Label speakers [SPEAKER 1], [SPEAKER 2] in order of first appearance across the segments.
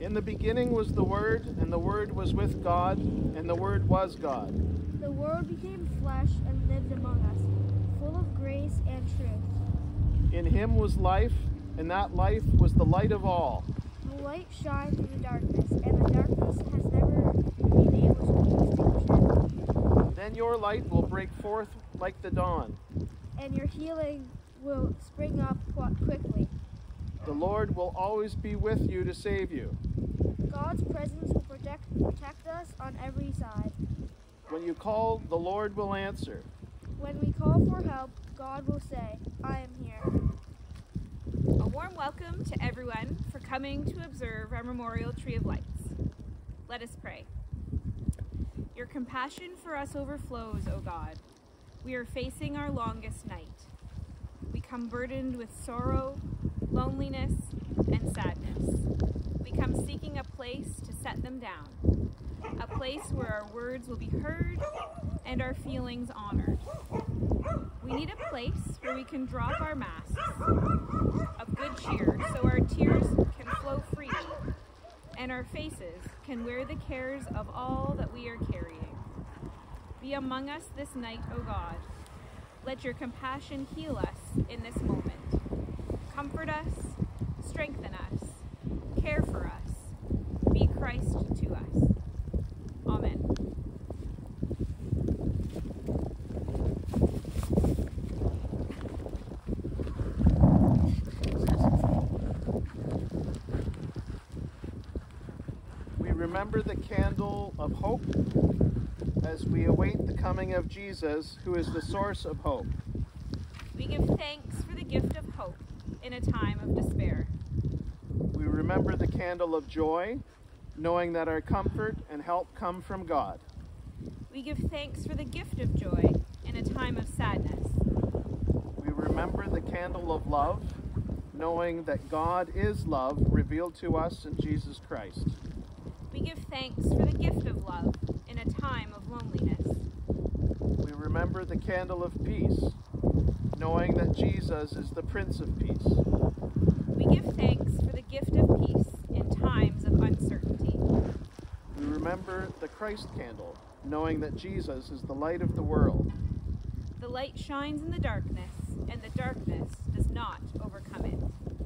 [SPEAKER 1] In the beginning was the Word, and the Word was with God, and the Word was God.
[SPEAKER 2] The Word became flesh and lived among us, full of grace and truth.
[SPEAKER 1] In him was life, and that life was the light of all.
[SPEAKER 2] The light shines in the darkness, and the darkness has never been able to extinguish it.
[SPEAKER 1] Then your light will break forth like the dawn.
[SPEAKER 2] And your healing will spring up quickly.
[SPEAKER 1] The Lord will always be with you to save you.
[SPEAKER 2] God's presence will protect us on every side.
[SPEAKER 1] When you call, the Lord will answer.
[SPEAKER 2] When we call for help, God will say, I am here.
[SPEAKER 3] A warm welcome to everyone for coming to observe our Memorial Tree of Lights. Let us pray. Your compassion for us overflows, O God. We are facing our longest night. We come burdened with sorrow, loneliness, and sadness. We come seeking a place to set them down, a place where our words will be heard and our feelings honored. We need a place where we can drop our masks of good cheer so our tears can flow freely and our faces can wear the cares of all that we are carrying. Be among us this night, O God. Let your compassion heal us in this moment. Comfort us, strengthen us, care for us, be Christ to us. Amen.
[SPEAKER 1] We remember the candle of hope as we await the coming of Jesus, who is the source of hope.
[SPEAKER 3] We give thanks for the gift of hope in a time of despair.
[SPEAKER 1] We remember the candle of joy, knowing that our comfort and help come from God.
[SPEAKER 3] We give thanks for the gift of joy in a time of sadness.
[SPEAKER 1] We remember the candle of love, knowing that God is love revealed to us in Jesus Christ.
[SPEAKER 3] We give thanks for the gift of love in a time of loneliness.
[SPEAKER 1] We remember the candle of peace, knowing that Jesus is the Prince of Peace.
[SPEAKER 3] We give thanks for the gift of peace in times of uncertainty.
[SPEAKER 1] We remember the Christ candle, knowing that Jesus is the light of the world.
[SPEAKER 3] The light shines in the darkness, and the darkness does not overcome it.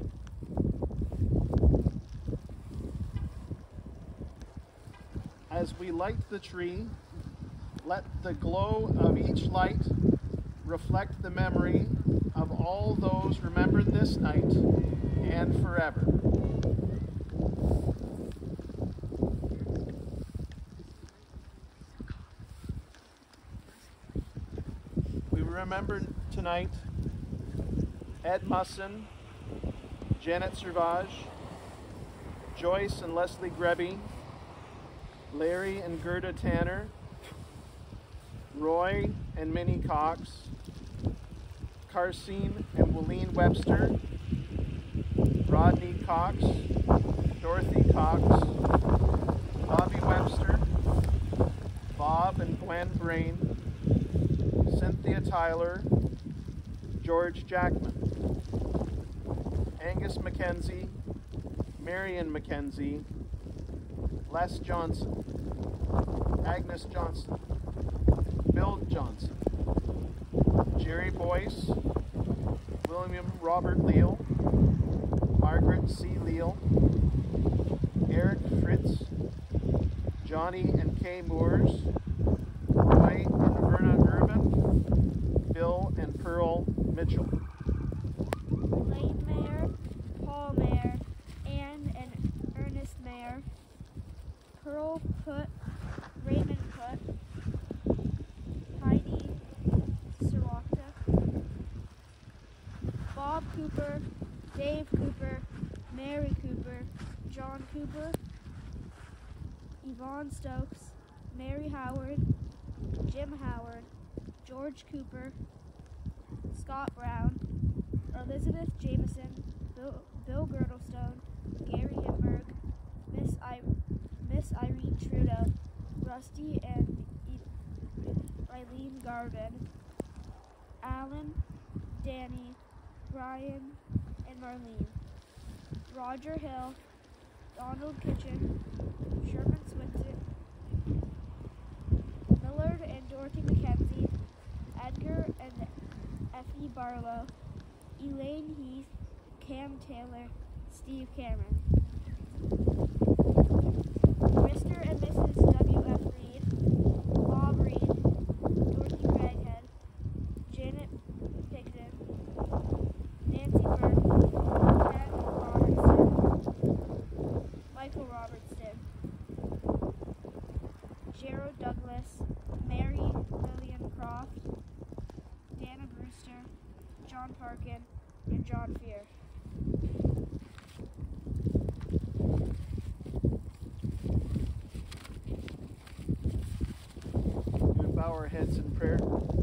[SPEAKER 1] As we light the tree, let the glow of each light reflect the memory of all those remembered this night and forever. We remember tonight Ed Musson, Janet Servage, Joyce and Leslie Greby, Larry and Gerda Tanner, Roy and Minnie Cox, Carsine and Willeen Webster, Rodney Cox, Dorothy Cox, Bobby Webster, Bob and Gwen Brain, Cynthia Tyler, George Jackman, Angus Mackenzie, Marion Mackenzie, Les Johnson, Agnes Johnson, Bill Johnson, Jerry Boyce, William Robert Leal, Margaret C. Leal, Eric Fritz, Johnny and Kay Moores, Roy and Verna Irvin, Bill and Pearl Mitchell.
[SPEAKER 2] Elaine Mayer, Paul Mayer, Anne and Ernest Mayer, Pearl Put, Raymond Put, Heidi Sirota, Bob Cooper, Dave Cooper, Mary Cooper, John Cooper, Yvonne Stokes, Mary Howard, Jim Howard, George Cooper, Scott Brown, Elizabeth Jameson, Bill Girdlestone, Gary Himberg, Miss Irene Trudeau, Rusty and Eileen Garvin, Alan, Danny, Brian, and Marlene, Roger Hill, Donald Kitchen, Sherman Swinton, Millard and Dorothy McKenzie, Edgar and Effie Barlow, Elaine Heath, Cam Taylor, Steve Cameron. Mr. and Mrs. W.F. Reed, Bob Reed, Dorothy Craighead, Janet Pigden, Nancy Burke, Ken Robertson, Michael Robertson, Gerald Douglas, Mary Lillian Croft, Dana Brewster, John Parkin, and John Fear.
[SPEAKER 1] We would bow our heads in prayer.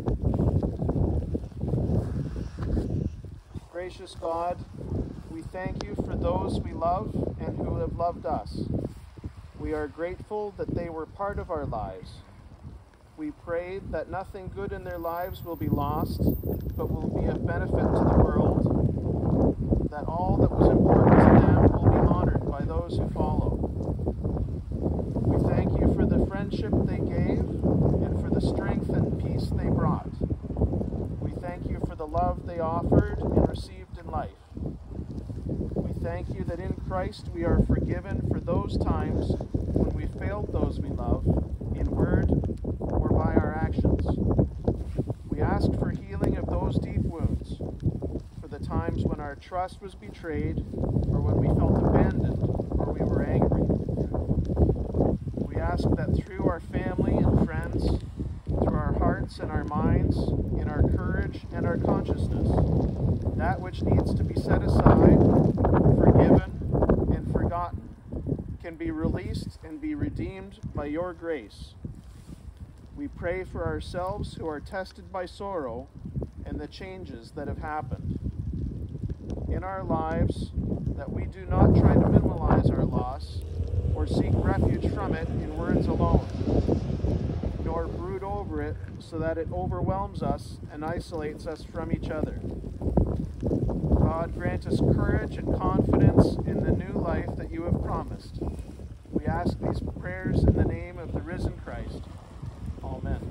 [SPEAKER 1] Gracious God, we thank you for those we love and who have loved us. We are grateful that they were part of our lives. We pray that nothing good in their lives will be lost, but will be of benefit to the world, that all that was important to them will be honored by those who follow. We thank you for the friendship they gave and for the strength and peace they brought. We thank you for the love they offered and received in life. We thank you that in Christ we are forgiven for those times when we failed those we love, in word or by our actions. We ask for healing of those deep wounds, for the times when our trust was betrayed, or when we felt abandoned, or we were angry. We ask that through our family and friends, through our hearts and our minds, in our courage and our consciousness, that which needs to be set aside, forgiven, and forgotten can be released and be redeemed by your grace. We pray for ourselves who are tested by sorrow and the changes that have happened in our lives, that we do not try to minimize our loss or seek refuge from it in words alone, nor brood over it so that it overwhelms us and isolates us from each other. God, grant us courage and confidence in the new life that you have promised. We ask these prayers in the name of the risen Christ. Amen.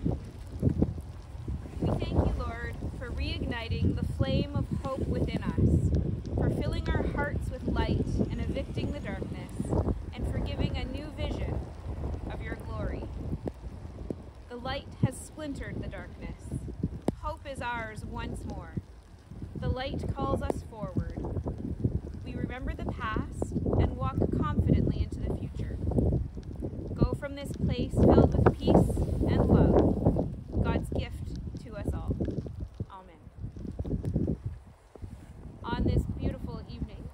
[SPEAKER 3] We thank you, Lord, for reigniting the flame of hope within us, for filling our hearts with light and evicting the darkness, and for giving a new vision of your glory. The light has splintered the darkness. Hope is ours once more. The light calls us forward. We remember the past and walk confidently into the future. Go from this place filled with peace and love, God's gift to us all. Amen. On this beautiful evening,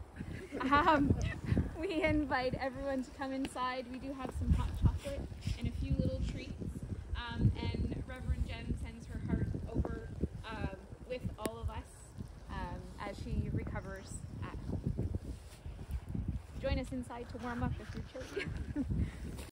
[SPEAKER 3] we invite everyone to come inside. We do have some hot chocolate and a few little treats. And Reverend Jen sends her heart over with all of us as she recovers at home. Join us inside to warm up if you're chilly.